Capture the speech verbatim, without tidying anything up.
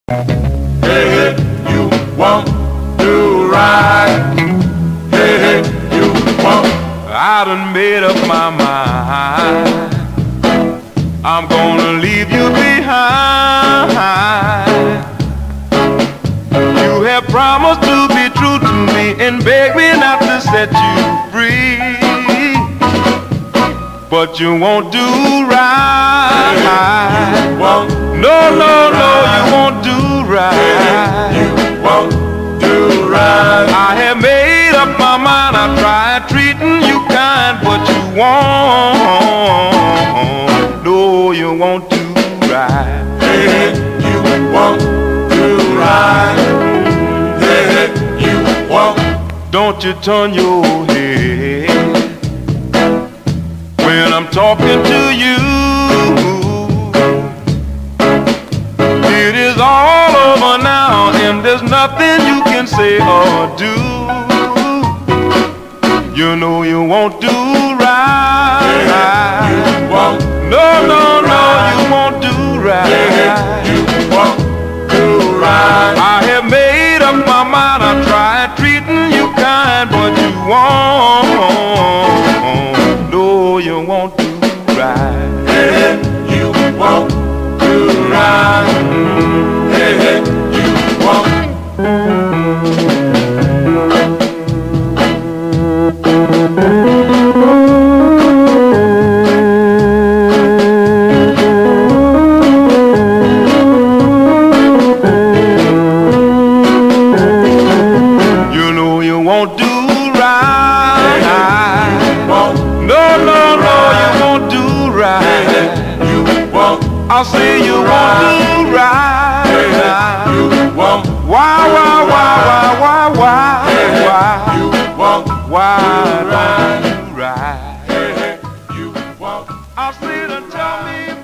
Hey, hey, you want to ride? Hey, hey, you want? I done made up my mind. I'm gonna leave you behind. You have promised to be true to me and beg me not to set you free, but you won't do right. You won't no, no, no, you won't do right. You won't do right. I have made up my mind. I tried treating you kind, but you won't. No, you won't do right. Hey, you won't do right. Hey, you won't. Don't you turn your head when I'm talking to you. It is all over now, and there's nothing you can say or do. You know you won't do right. Yeah, you won't. No, no, no, you won't do right. Yeah, you won't do right. I have made up my mind. I tried treating you kind, but you won't. No, you won't do right. Yeah, you won't do right. Hey, hey, you won't. You know you won't do right. Hey, hey, you won't. No, no, no, you won't do right. Hey, hey, you won't. I'll say you won't do right. Hey, hey, you won't. Why, why, why, why, why, why, hey, why, you won't. Why don't you right? Hey, hey, you won't. I'll say to tell me.